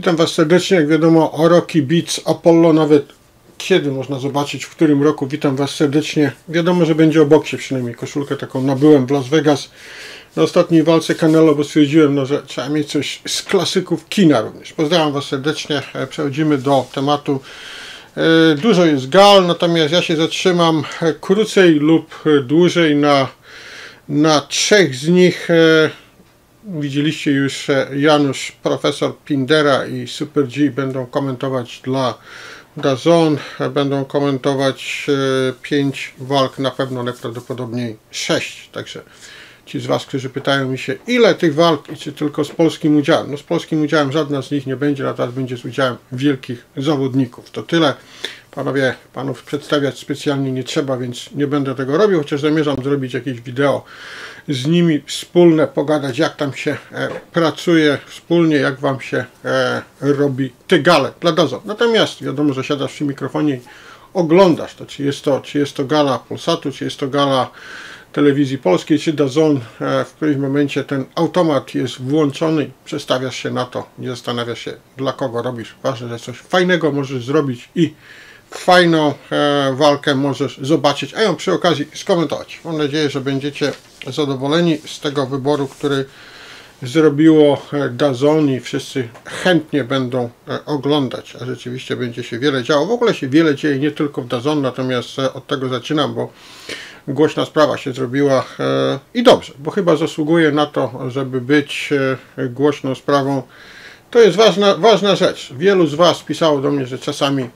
Witam Was serdecznie, jak wiadomo, Rocky Beats Apollo, nawet kiedy można zobaczyć, w którym roku. Witam Was serdecznie. Wiadomo, że będzie o boksie, przynajmniej koszulkę taką nabyłem w Las Vegas na ostatniej walce Canelo, bo stwierdziłem, że trzeba mieć coś z klasyków kina również. Pozdrawiam Was serdecznie, przechodzimy do tematu. Dużo jest gal, natomiast ja się zatrzymam krócej lub dłużej na trzech z nich. Widzieliście już, Janusz, profesor Pindera i Super G będą komentować dla DAZN, będą komentować 5 walk, na pewno najprawdopodobniej 6, także ci z Was, którzy pytają mi się, ile tych walk i czy tylko z polskim udziałem. No z polskim udziałem żadna z nich nie będzie, natomiast będzie z udziałem wielkich zawodników. To tyle. Panowie, panów przedstawiać specjalnie nie trzeba, więc nie będę tego robił, chociaż zamierzam zrobić jakieś wideo z nimi wspólne, pogadać, jak tam się pracuje wspólnie, jak Wam się robi te gale dla DAZN. Natomiast wiadomo, że siadasz przy mikrofonie i oglądasz to, czy jest to gala Polsatu, czy jest to gala Telewizji Polskiej, czy DAZN. W którymś momencie ten automat jest włączony, przestawiasz się na to, nie zastanawiasz się, dla kogo robisz. Ważne, że coś fajnego możesz zrobić i fajną walkę możesz zobaczyć, a ją przy okazji skomentować. Mam nadzieję, że będziecie zadowoleni z tego wyboru, który zrobiło DAZN i wszyscy chętnie będą oglądać, a rzeczywiście będzie się wiele działo. W ogóle się wiele dzieje nie tylko w DAZN, natomiast od tego zaczynam, bo głośna sprawa się zrobiła i dobrze, bo chyba zasługuje na to, żeby być głośną sprawą. To jest ważna rzecz. Wielu z Was pisało do mnie, że czasami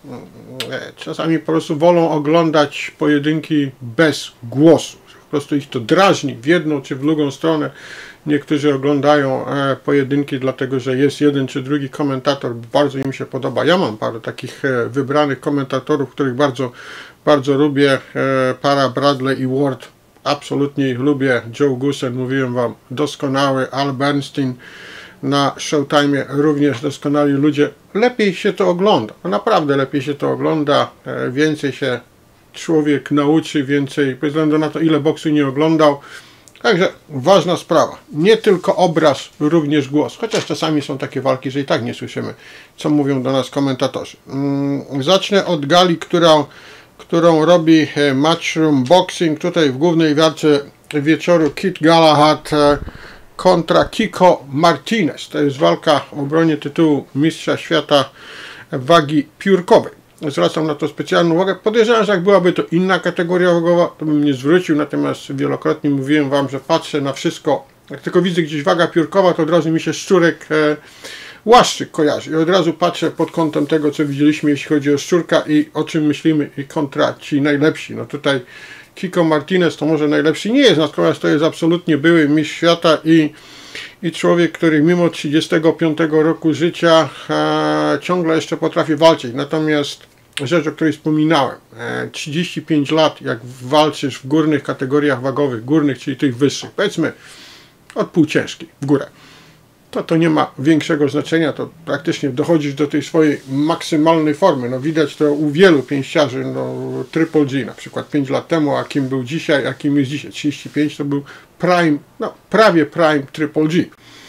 po prostu wolą oglądać pojedynki bez głosu. Po prostu ich to drażni w jedną czy w drugą stronę. Niektórzy oglądają pojedynki dlatego, że jest jeden czy drugi komentator, bardzo im się podoba. Ja mam parę takich wybranych komentatorów, których bardzo lubię. Para Bradley i Ward, absolutnie ich lubię. Joe Goosen, mówiłem Wam, doskonały. Al Bernstein na Showtime, również doskonali ludzie. Lepiej się to ogląda, no naprawdę lepiej się to ogląda, więcej się człowiek nauczy, więcej, bez względu na to, ile boksu nie oglądał. Także ważna sprawa, nie tylko obraz, również głos, chociaż czasami są takie walki, że i tak nie słyszymy, co mówią do nas komentatorzy. Zacznę od gali, którą robi Matchroom Boxing. Tutaj w głównej walce wieczoru Kid Galahad kontra Kiko Martinez. To jest walka w obronie tytułu mistrza świata wagi piórkowej. Zwracam na to specjalną uwagę. Podejrzewam, że jak byłaby to inna kategoria wagowa, to bym nie zwrócił, natomiast wielokrotnie mówiłem Wam, że patrzę na wszystko. Jak tylko widzę gdzieś waga piórkowa, to od razu mi się Szczurek Łaszczyk kojarzy. I od razu patrzę pod kątem tego, co widzieliśmy, jeśli chodzi o Szczurka i o czym myślimy, i kontra ci najlepsi. No tutaj Kiko Martinez to może najlepszy nie jest, natomiast to jest absolutnie były mistrz świata i człowiek, który mimo 35 roku życia ciągle jeszcze potrafi walczyć. Natomiast rzecz, o której wspominałem, 35 lat, jak walczysz w górnych kategoriach wagowych, górnych, czyli tych wyższych, powiedzmy od półciężkiej w górę, to nie ma większego znaczenia, to praktycznie dochodzisz do tej swojej maksymalnej formy. No widać to u wielu pięściarzy, no Triple G na przykład 5 lat temu, a kim był dzisiaj, a kim jest dzisiaj. 35 to był prime, no prawie prime Triple G.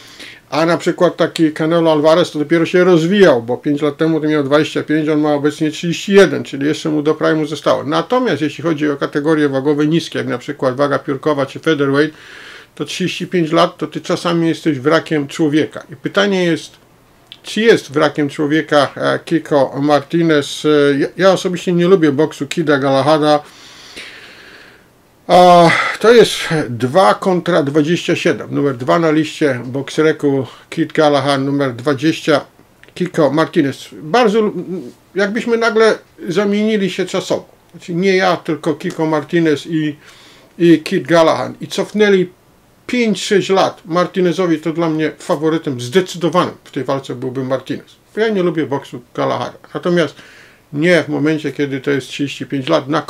A na przykład taki Canelo Alvarez to dopiero się rozwijał, bo 5 lat temu to miał 25, on ma obecnie 31, czyli jeszcze mu do prime'u zostało. Natomiast jeśli chodzi o kategorie wagowe niskie, jak na przykład waga piórkowa czy featherweight, to 35 lat, to Ty czasami jesteś wrakiem człowieka. I pytanie jest, czy jest wrakiem człowieka Kiko Martinez? Ja osobiście nie lubię boksu Kida Galahada. To jest 2 kontra 27. Numer 2 na liście boxreku Kid Galahad, numer 20 Kiko Martinez. Bardzo, jakbyśmy nagle zamienili się czasowo. Znaczy nie ja, tylko Kiko Martinez i Kid Galahad. I cofnęli 5-6 lat Martinezowi, to dla mnie faworytem zdecydowanym w tej walce byłby Martinez. Ja nie lubię boksu Galahada. Natomiast nie w momencie, kiedy to jest 35 lat. Na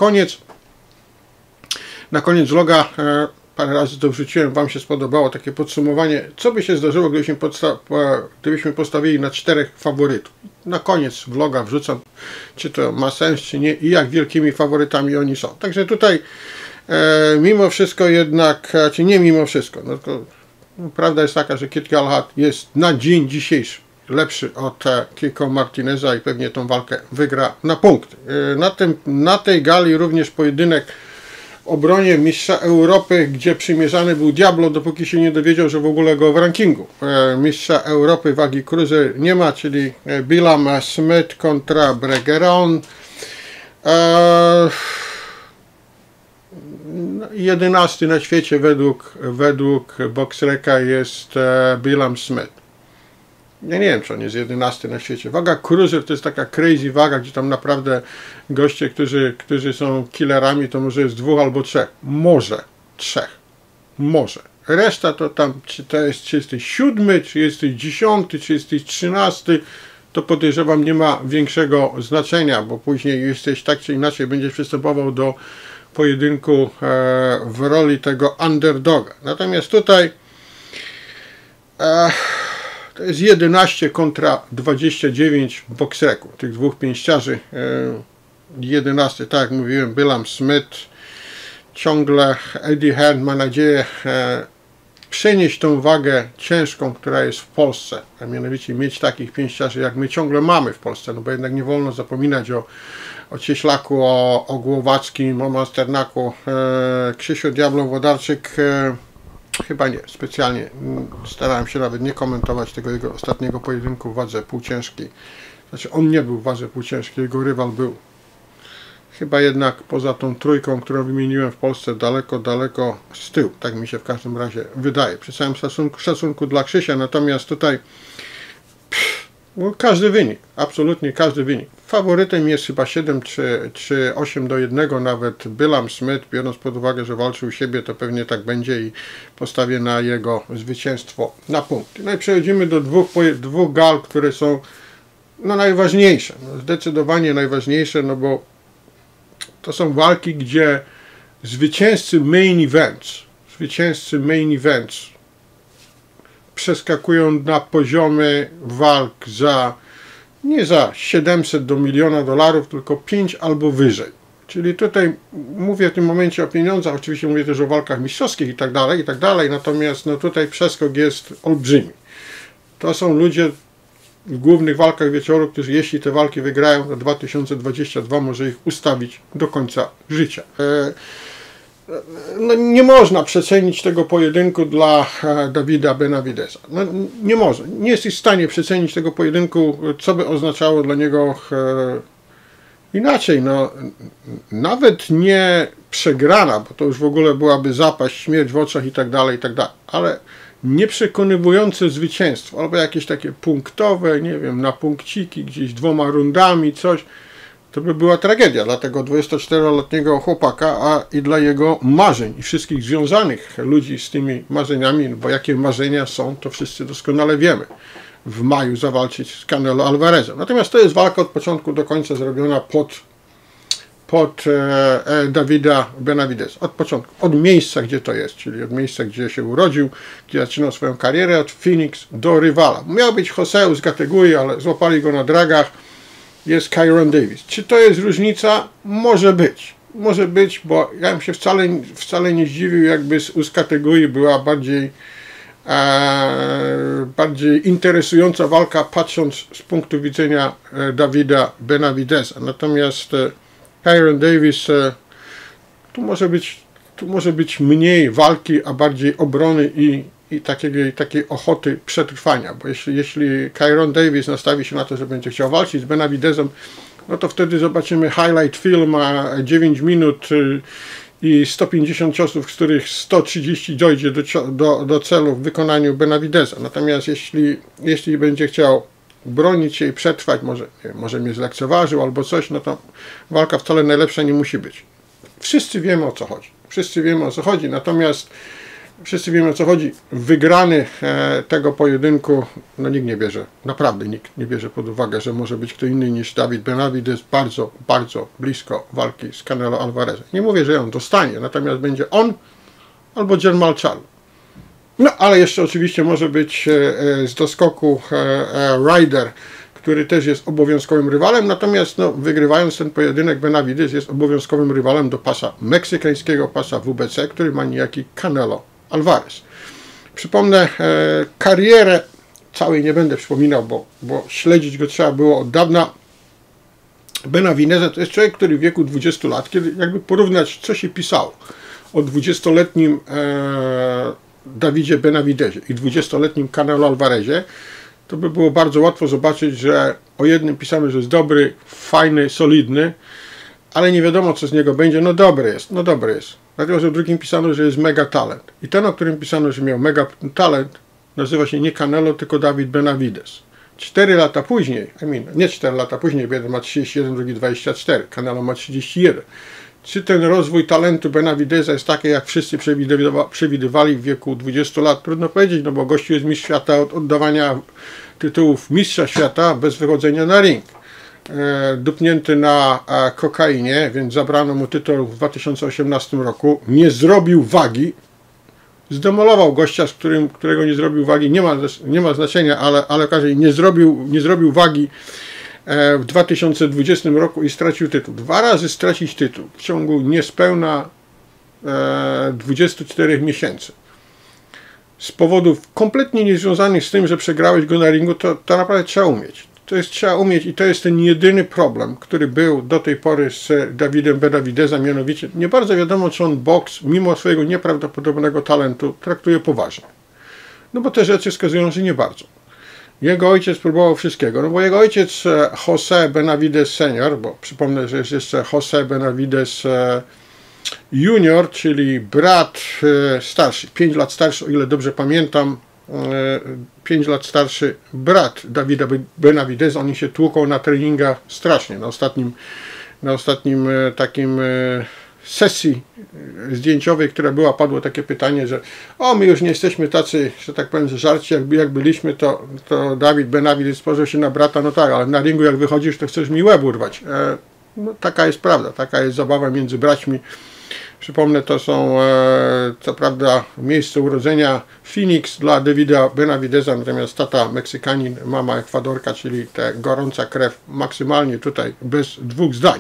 koniec vloga, parę razy to wrzuciłem, Wam się spodobało takie podsumowanie, co by się zdarzyło, gdybyśmy postawili na 4 faworytów. Na koniec vloga wrzucam, czy to ma sens, czy nie i jak wielkimi faworytami oni są. Także tutaj mimo wszystko jednak, czy nie mimo wszystko, no to prawda jest taka, że Kid Galahad jest na dzień dzisiejszy lepszy od Kiko Martineza i pewnie tą walkę wygra na punkt. Na tej gali również pojedynek w obronie mistrza Europy, gdzie przymierzany był Diablo, dopóki się nie dowiedział, że w ogóle go w rankingu mistrza Europy wagi cruiser nie ma, czyli Billam Smith kontra Bregeron. 11 na świecie według BoxReca jest Billam Smith. Ja nie wiem, czy on jest 11 na świecie. Waga cruiser to jest taka crazy waga, gdzie tam naprawdę goście, którzy są killerami, to może jest 2 albo 3. Może 3. Może. Reszta to tam, czy jesteś 7, czy jesteś 10, czy jesteś 13, to podejrzewam nie ma większego znaczenia, bo później jesteś tak czy inaczej będziesz przystępował do pojedynku w roli tego underdoga. Natomiast tutaj to jest 11 kontra 29 w BoxRecu. Tych dwóch pięściarzy. 11, tak jak mówiłem, Billam Smith. Ciągle Eddie Hearn ma nadzieję przenieść tą wagę ciężką, która jest w Polsce, a mianowicie mieć takich pięściarzy, jak my ciągle mamy w Polsce, no bo jednak nie wolno zapominać o Cieślaku, o Głowackim, o Masternaku. Krzysiu Diablo Włodarczyk chyba nie, specjalnie starałem się nawet nie komentować tego jego ostatniego pojedynku w wadze półciężkiej. Znaczy on nie był w wadze półciężkiej, jego rywal był. Chyba jednak poza tą trójką, którą wymieniłem w Polsce, daleko z tyłu. Tak mi się w każdym razie wydaje. Przy całym szacunku dla Krzysia, natomiast tutaj każdy wynik, absolutnie każdy wynik. Faworytem jest chyba 7 czy 8-1 nawet Billam Smith, biorąc pod uwagę, że walczył u siebie, to pewnie tak będzie i postawię na jego zwycięstwo na punkt. No i przechodzimy do dwóch gal, które są najważniejsze. Zdecydowanie najważniejsze, no bo to są walki, gdzie zwycięzcy main events przeskakują na poziomy walk nie za 700 do $1 miliona, tylko 5 albo wyżej. Czyli tutaj mówię w tym momencie o pieniądzach, oczywiście mówię też o walkach mistrzowskich i tak dalej, natomiast no tutaj przeskok jest olbrzymi. To są ludzie w głównych walkach wieczoru, którzy jeśli te walki wygrają, to 2022 może ich ustawić do końca życia. No, nie można przecenić tego pojedynku dla Davida Benavideza. No, nie można. Nie jesteś w stanie przecenić tego pojedynku, co by oznaczało dla niego inaczej. No, nawet nie przegrana, bo to już w ogóle byłaby zapaść, śmierć w oczach i tak dalej, ale nieprzekonywujące zwycięstwo, albo jakieś takie punktowe, nie wiem, na punkciki, gdzieś 2 rundami, coś. To by była tragedia dla tego 24-letniego chłopaka, a i dla jego marzeń i wszystkich związanych ludzi z tymi marzeniami, bo jakie marzenia są, to wszyscy doskonale wiemy. W maju zawalczyć z Canelo Alvarezem. Natomiast to jest walka od początku do końca zrobiona pod Davida Benavideza. Od początku, od miejsca, gdzie to jest, czyli od miejsca, gdzie się urodził, gdzie zaczynał swoją karierę, od Phoenix do rywala. Miał być Joseu z Gategui, ale złapali go na dragach. Jest Kyron Davis. Czy to jest różnica? Może być. Może być, bo ja bym się wcale nie zdziwił, jakby z Gategui była bardziej interesująca walka, patrząc z punktu widzenia Davida Benavideza. Natomiast Kyron Davis, tu może być mniej walki, a bardziej obrony i takiej ochoty przetrwania, bo jeśli Kyron Davis nastawi się na to, że będzie chciał walczyć z Benavidezem, no to wtedy zobaczymy highlight film, 9 minut i 150 ciosów, z których 130 dojdzie do celu w wykonaniu Benavideza. Natomiast jeśli będzie chciał bronić się i przetrwać, może mnie zlekceważył albo coś, no to walka wcale najlepsza nie musi być. Wszyscy wiemy, o co chodzi. Wszyscy wiemy, o co chodzi, natomiast wszyscy wiemy, o co chodzi. Wygrany tego pojedynku, no nikt nie bierze, naprawdę nikt nie bierze pod uwagę, że może być kto inny niż David Benavidez bardzo, bardzo blisko walki z Canelo Alvarezem. Nie mówię, że ją dostanie, natomiast będzie on albo Jermall Charlo. No, ale jeszcze oczywiście może być z doskoku Ryder, który też jest obowiązkowym rywalem, natomiast no, wygrywając ten pojedynek, Benavidez jest obowiązkowym rywalem do pasa meksykańskiego, pasa WBC, który ma niejaki Canelo Alvarez. Przypomnę karierę całej nie będę przypominał, bo śledzić go trzeba było od dawna. Benavidez to jest człowiek, który w wieku 20 lat, kiedy jakby porównać, co się pisało o 20-letnim Davidzie Benavidezie i 20-letnim Canelo Alvarezie, to by było bardzo łatwo zobaczyć, że o jednym pisano, że jest dobry, fajny, solidny, ale nie wiadomo, co z niego będzie. No dobry jest. Natomiast o drugim pisano, że jest mega talent. I ten, o którym pisano, że miał mega talent, nazywa się nie Canelo, tylko David Benavidez. 4 lata później, nie 4 lata później, bo jeden ma 31, drugi 24, Canelo ma 31. Czy ten rozwój talentu Benavideza jest taki, jak wszyscy przewidywali w wieku 20 lat? Trudno powiedzieć, no bo gościu jest mistrz świata od oddawania tytułów mistrza świata bez wychodzenia na ring. Dupnięty na kokainie, więc zabrano mu tytuł w 2018 roku. Nie zrobił wagi. Zdemolował gościa, którego nie zrobił wagi. Nie ma znaczenia, ale nie zrobił wagi w 2020 roku i stracił tytuł. 2 razy stracić tytuł w ciągu niespełna 24 miesięcy. Z powodów kompletnie niezwiązanych z tym, że przegrałeś go na ringu, to naprawdę trzeba umieć. Trzeba umieć i to jest ten jedyny problem, który był do tej pory z Davidem Benavidezem, mianowicie nie bardzo wiadomo, czy on boks, mimo swojego nieprawdopodobnego talentu, traktuje poważnie. No bo te rzeczy wskazują, że nie bardzo. Jego ojciec próbował wszystkiego, no bo jego ojciec José Benavidez Senior, bo przypomnę, że jest jeszcze José Benavidez Junior, czyli brat starszy, 5 lat starszy, o ile dobrze pamiętam, 5 lat starszy brat Davida Benavideza. Oni się tłuką na treningach strasznie. Na ostatnim takim sesji zdjęciowej, która była, padło takie pytanie, że my już nie jesteśmy tacy, że tak powiem, że żarci, jak byliśmy, to David Benavidez spojrzał się na brata, no tak, ale na ringu jak wychodzisz, to chcesz mi łeb urwać. No, taka jest prawda, taka jest zabawa między braćmi. Przypomnę, to są co prawda miejsce urodzenia Phoenix dla Davida Benavideza, natomiast tata Meksykanin, mama Ekwadorka, czyli ta gorąca krew maksymalnie tutaj bez 2 zdań.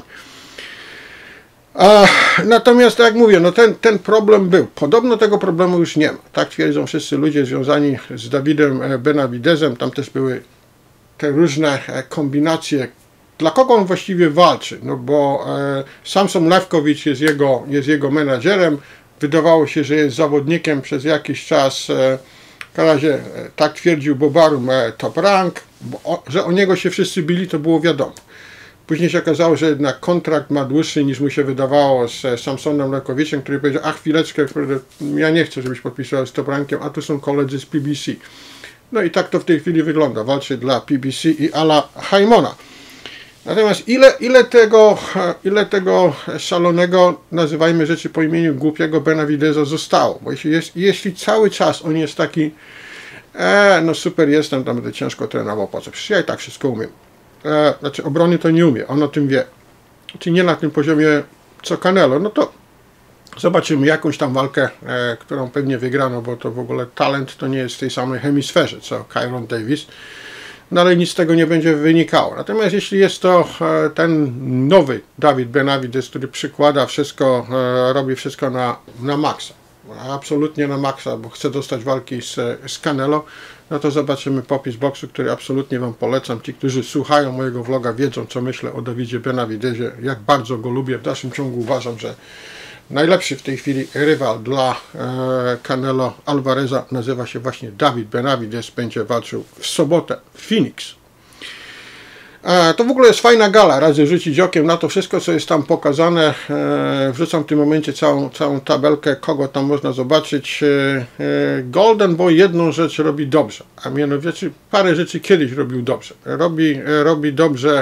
Natomiast jak mówię, no ten problem był. Podobno tego problemu już nie ma. Tak twierdzą wszyscy ludzie związani z Davidem Benavidezem. Tam też były te różne kombinacje. Dla kogo on właściwie walczy? No bo Samson Lewkowicz jest jego menadżerem. Wydawało się, że jest zawodnikiem przez jakiś czas. W razie tak twierdził Bob Arum, Top Rank. Że o niego się wszyscy bili, to było wiadomo. Później się okazało, że jednak kontrakt ma dłuższy niż mu się wydawało z Samsonem Lewkowiczem, który powiedział, chwileczkę, ja nie chcę, żebyś podpisał z Top Rankiem, a tu są koledzy z PBC. No i tak to w tej chwili wygląda. Walczy dla PBC i Ala Haimona. Natomiast ile tego szalonego, nazywajmy rzeczy po imieniu, głupiego Benavideza zostało? Bo jeśli cały czas on jest taki, no super jestem, tam będę ciężko trenował, po co? Przecież ja i tak wszystko umiem. Znaczy obrony to nie umie, on o tym wie. Czy nie na tym poziomie co Canelo, no to zobaczymy jakąś tam walkę, którą pewnie wygrano, bo to w ogóle talent to nie jest w tej samej hemisferze co Kyron Davis. No ale nic z tego nie będzie wynikało. Natomiast jeśli jest to ten nowy David Benavidez, który przykłada wszystko, robi wszystko na maksa, absolutnie na maksa, bo chce dostać walki z Canelo, no to zobaczymy popis boksu, który absolutnie Wam polecam. Ci, którzy słuchają mojego vloga, wiedzą, co myślę o Davidzie Benavidezie, jak bardzo go lubię. W dalszym ciągu uważam, że najlepszy w tej chwili rywal dla Canelo Alvareza nazywa się właśnie David Benavidez. Będzie walczył w sobotę w Phoenix. To w ogóle jest fajna gala, razy rzucić okiem na to wszystko, co jest tam pokazane. Wrzucam w tym momencie całą tabelkę, kogo tam można zobaczyć. Golden Boy jedną rzecz robi dobrze, a mianowicie parę rzeczy kiedyś robił dobrze. Robi dobrze,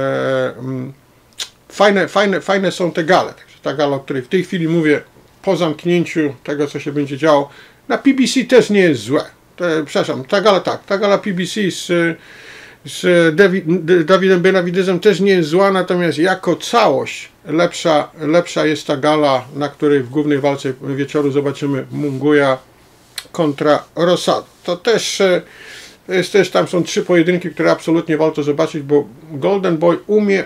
fajne są te gale. Ta gala, o której w tej chwili mówię, po zamknięciu tego, co się będzie działo, na PBC też nie jest złe. Przepraszam, ta gala PBC z Davidem Benavidezem też nie jest zła, natomiast jako całość lepsza jest ta gala, na której w głównej walce wieczoru zobaczymy Munguia kontra Rosado. To też tam są 3 pojedynki, które absolutnie warto zobaczyć, bo Golden Boy umie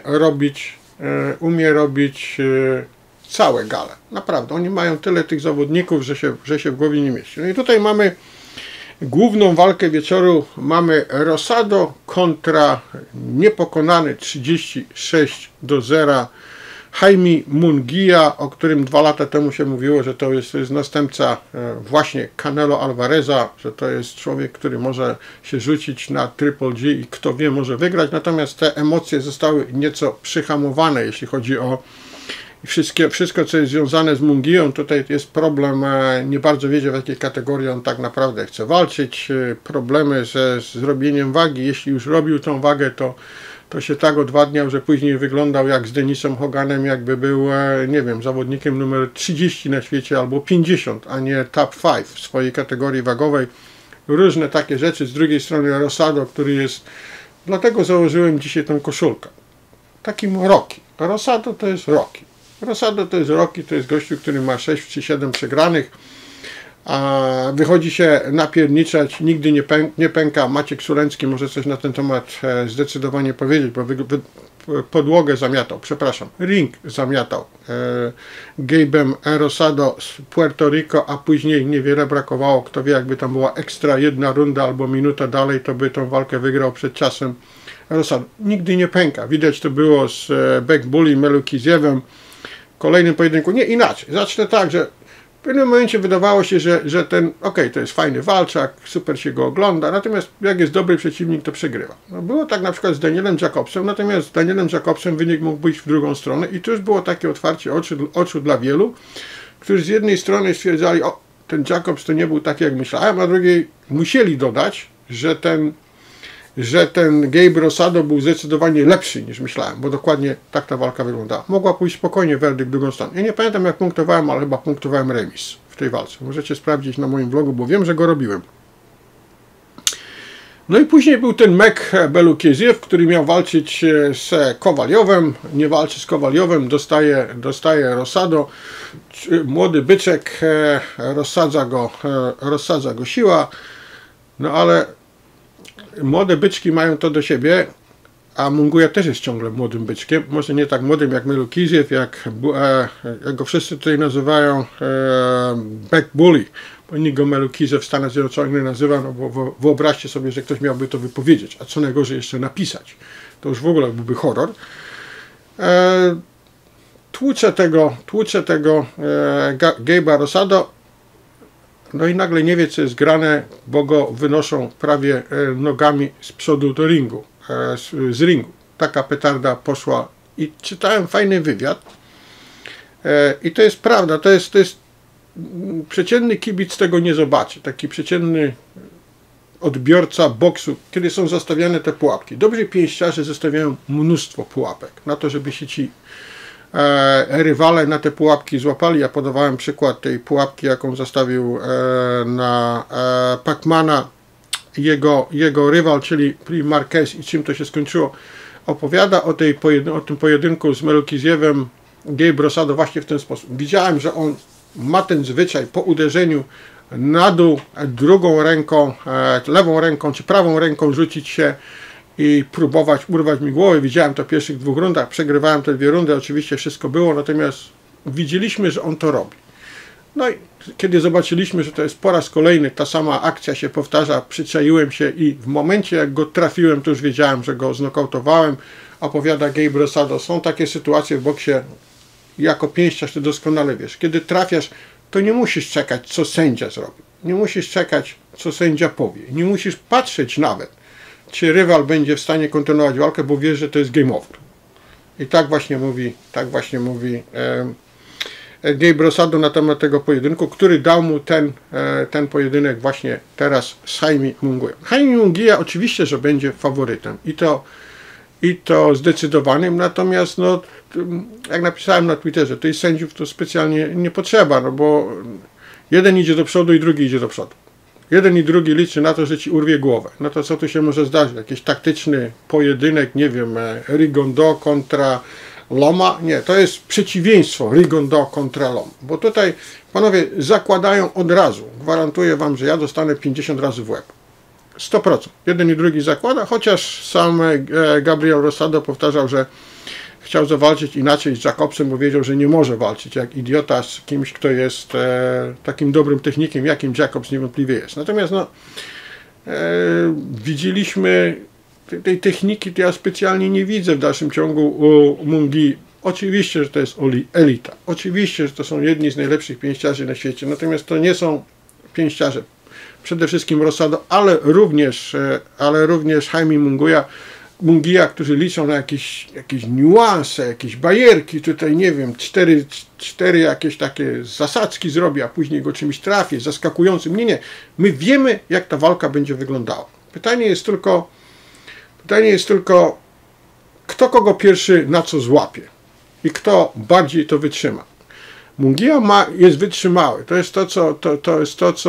robić całe gale. Naprawdę, oni mają tyle tych zawodników, że się w głowie nie mieści. No i tutaj mamy Główną walkę wieczoru mamy Rosado kontra niepokonany 36-0 Jaime Munguia, o którym 2 lata temu się mówiło, że to jest następca właśnie Canelo Alvareza, że to jest człowiek, który może się rzucić na Triple G i kto wie, może wygrać. Natomiast te emocje zostały nieco przyhamowane, jeśli chodzi o wszystko, co jest związane z Munguią. Tutaj jest problem, nie bardzo wiedział, w jakiej kategorii on tak naprawdę chce walczyć. Problemy ze zrobieniem wagi. Jeśli już robił tą wagę, to się tak odwadniał, że później wyglądał jak z Denisem Hoganem, jakby był, nie wiem, zawodnikiem numer 30 na świecie albo 50, a nie top 5 w swojej kategorii wagowej. Różne takie rzeczy. Z drugiej strony Rosado, który jest... Dlatego założyłem dzisiaj tą koszulkę. Takim Rocky. Rosado to jest Rocky. Rosado to jest Rocky, to jest gościu, który ma 6 czy 7 przegranych, a wychodzi się napierniczać, nigdy nie pęka. Maciek Sulencki może coś na ten temat zdecydowanie powiedzieć, bo podłogę zamiatał, przepraszam, ring zamiatał Gabe'em Rosado z Puerto Rico, a później niewiele brakowało. Kto wie, jakby tam była ekstra 1 runda albo minuta dalej, to by tą walkę wygrał przed czasem Rosado. Nigdy nie pęka. Widać to było z Bek Bully, Melukiziewem. W kolejnym pojedynku, nie inaczej. Zacznę tak, że w pewnym momencie wydawało się, że ten, to jest fajny walczak, super się go ogląda, natomiast jak jest dobry przeciwnik, to przegrywa. No, było tak na przykład z Danielem Jacobsem, natomiast z Danielem Jacobsem wynik mógł być w drugą stronę i tu już było takie otwarcie oczu dla wielu, którzy z jednej strony stwierdzali, ten Jacobs to nie był taki, jak myślałem, a drugiej musieli dodać, że ten Gabe Rosado był zdecydowanie lepszy niż myślałem, bo dokładnie tak ta walka wyglądała. Mogła pójść spokojnie werdykt w drugą stronę. Ja nie pamiętam, jak punktowałem, ale chyba punktowałem remis w tej walce. Możecie sprawdzić na moim vlogu, bo wiem, że go robiłem. No i później był ten Mek Belukiziew, który miał walczyć z Kowaliowem. Nie walczy z Kowaliowem, dostaje Rosado. Młody byczek, rozsadza go siła. No ale młode byczki mają to do siebie, a Munguia też jest ciągle młodym byczkiem. Może nie tak młodym jak Melukiziew, jak go wszyscy tutaj nazywają Bek Bully. Bo nikt go Melukiziew w Stanach Zjednoczonych nie nazywa, no bo wyobraźcie sobie, że ktoś miałby to wypowiedzieć, a co najgorzej jeszcze napisać. To już w ogóle byłby horror. Tłucze tego Gabe'a Rosado. No i nagle nie wie, co jest grane, bo go wynoszą prawie nogami z przodu do ringu, z ringu. Taka petarda poszła i czytałem fajny wywiad. I to jest prawda, to jest przeciętny kibic tego nie zobaczy. Taki przeciętny odbiorca boksu, kiedy są zastawiane te pułapki. Dobrzy pięściarze zostawiają mnóstwo pułapek na to, żeby się ci rywale na te pułapki złapali. Ja podawałem przykład tej pułapki, jaką zastawił na Pacmana jego rywal, czyli Pri Marquez, i czym to się skończyło. Opowiada o tym pojedynku z Melukiziewem Gabe Rosado właśnie w ten sposób. Widziałem, że on ma ten zwyczaj po uderzeniu na dół drugą ręką, lewą ręką czy prawą ręką rzucić się i próbować urwać mi głowę. Widziałem to w pierwszych 2 rundach, przegrywałem te 2 rundy, oczywiście wszystko było, natomiast widzieliśmy, że on to robi. No i kiedy zobaczyliśmy, że to jest po raz kolejny ta sama akcja się powtarza, przyczaiłem się i w momencie, jak go trafiłem, to już wiedziałem, że go znokautowałem. Opowiada Gabe Rosado. Są takie sytuacje w boksie, jako pięściarz ty doskonale wiesz. Kiedy trafiasz, to nie musisz czekać, co sędzia zrobi. Nie musisz czekać, co sędzia powie. Nie musisz patrzeć nawet, czy rywal będzie w stanie kontynuować walkę, bo wiesz, że to jest game over. I tak właśnie mówi Gabe Rosado na temat tego pojedynku, który dał mu ten pojedynek właśnie teraz z Jaime Munguią. Jaime Munguia oczywiście, że będzie faworytem i to zdecydowanym, natomiast no, jak napisałem na Twitterze, tej sędziów to specjalnie nie potrzeba, no bo jeden idzie do przodu i drugi idzie do przodu. Jeden i drugi liczy na to, że ci urwie głowę. No to co tu się może zdarzyć? Jakiś taktyczny pojedynek, nie wiem, Rigondeaux kontra Loma? Nie, to jest przeciwieństwo Rigondeaux kontra Loma. Bo tutaj panowie zakładają od razu. Gwarantuję wam, że ja dostanę 50 razy w łeb. 100%. Jeden i drugi zakłada, chociaż sam Gabriel Rosado powtarzał, że chciał zawalczyć inaczej z Jacobsem, bo wiedział, że nie może walczyć jak idiota z kimś, kto jest takim dobrym technikiem, jakim Jacobs niewątpliwie jest. Natomiast no, widzieliśmy tej techniki, to ja specjalnie nie widzę w dalszym ciągu u Mungi. Oczywiście, że to jest elita. Oczywiście, że to są jedni z najlepszych pięściarzy na świecie. Natomiast to nie są pięściarze. Przede wszystkim Rosado, ale również Jaime Munguia, którzy liczą na jakieś niuanse, jakieś bajerki, tutaj nie wiem, cztery jakieś takie zasadzki zrobi, a później go czymś trafi, zaskakującym. Nie. My wiemy, jak ta walka będzie wyglądała. Pytanie jest tylko, kto kogo pierwszy na co złapie i kto bardziej to wytrzyma. Munguia jest wytrzymały. To jest to,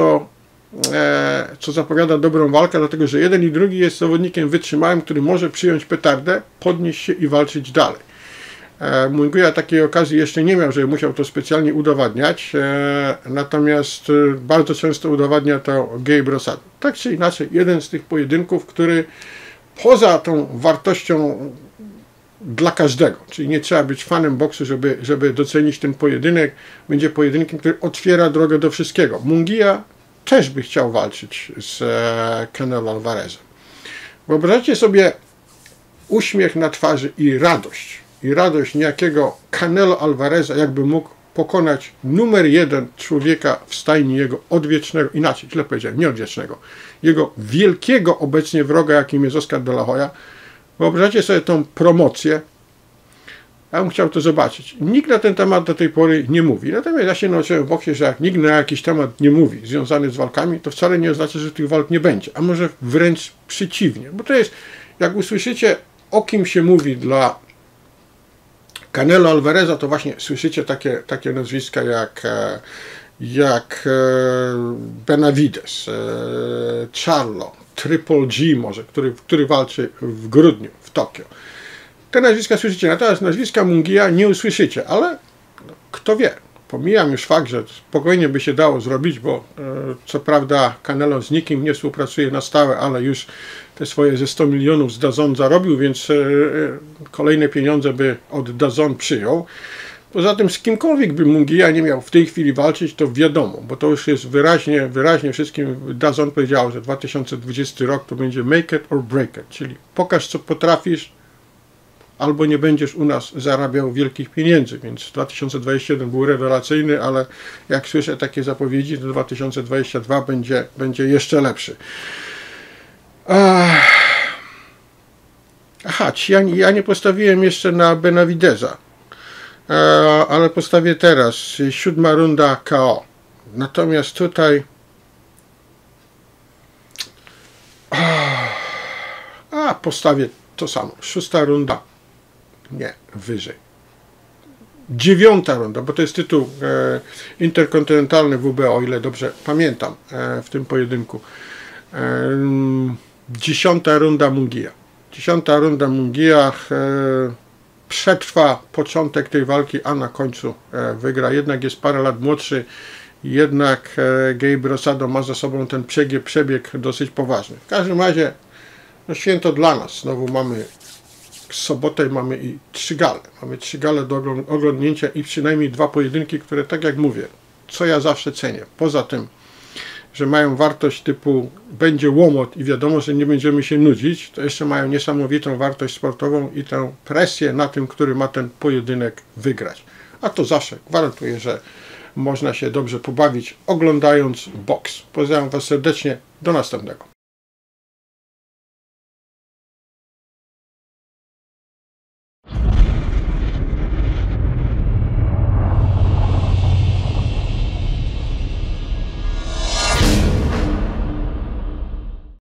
co zapowiada dobrą walkę, dlatego że jeden i drugi jest zawodnikiem wytrzymałym, który może przyjąć petardę, podnieść się i walczyć dalej. Munguia takiej okazji jeszcze nie miał, że musiał to specjalnie udowadniać, natomiast bardzo często udowadnia to Gabe Rosado. Tak czy inaczej, jeden z tych pojedynków, który poza tą wartością dla każdego, czyli nie trzeba być fanem boksu, żeby docenić ten pojedynek, będzie pojedynkiem, który otwiera drogę do wszystkiego. Munguia też by chciał walczyć z Canelo Alvarezem. Wyobraźcie sobie uśmiech na twarzy i radość niejakiego Canelo Alvareza, jakby mógł pokonać numer 1 człowieka w stajni jego odwiecznego, inaczej, źle powiedziałem, nie odwiecznego, jego wielkiego obecnie wroga, jakim jest Oscar de la Hoya. Wyobraźcie sobie tą promocję. Ja bym chciał to zobaczyć. Nikt na ten temat do tej pory nie mówi. Natomiast ja się nauczyłem w boksie, że jak nikt na jakiś temat nie mówi związany z walkami, to wcale nie oznacza, że tych walk nie będzie. A może wręcz przeciwnie. Bo to jest, jak usłyszycie, o kim się mówi dla Canelo Alvareza, to właśnie słyszycie takie nazwiska jak Benavides, Charlo, Triple G może, który walczy w grudniu w Tokio. Te nazwiska słyszycie, natomiast nazwiska Munguia nie usłyszycie, ale kto wie. Pomijam już fakt, że spokojnie by się dało zrobić, bo co prawda Canelo z nikim nie współpracuje na stałe, ale już te swoje ze 100 milionów z DAZN zarobił, więc kolejne pieniądze by od DAZN przyjął. Poza tym z kimkolwiek by Munguia nie miał w tej chwili walczyć, to wiadomo, bo to już jest wyraźnie wszystkim DAZN powiedział, że 2020 rok to będzie make it or break it, czyli pokaż co potrafisz, albo nie będziesz u nas zarabiał wielkich pieniędzy, więc 2021 był rewelacyjny, ale jak słyszę takie zapowiedzi, to 2022 będzie jeszcze lepszy. Aha, ja nie postawiłem jeszcze na Benavideza, ale postawię teraz. 7. runda KO. Natomiast tutaj postawię to samo. 6. runda. Nie, wyżej. 9. runda, bo to jest tytuł interkontynentalny WBO, o ile dobrze pamiętam w tym pojedynku. 10. runda Munguia. 10. runda Munguia przetrwa początek tej walki, a na końcu wygra. Jednak jest parę lat młodszy, jednak Gabe Rosado ma za sobą ten przebieg dosyć poważny. W każdym razie no święto dla nas. Znowu mamy sobotę i mamy i 3 gale. Mamy 3 gale do oglądnięcia i przynajmniej 2 pojedynki, które, tak jak mówię, co ja zawsze cenię. Poza tym, że mają wartość typu będzie łomot i wiadomo, że nie będziemy się nudzić, to jeszcze mają niesamowitą wartość sportową i tę presję na tym, który ma ten pojedynek wygrać. A to zawsze gwarantuje, że można się dobrze pobawić oglądając boks. Pozdrawiam Was serdecznie. Do następnego.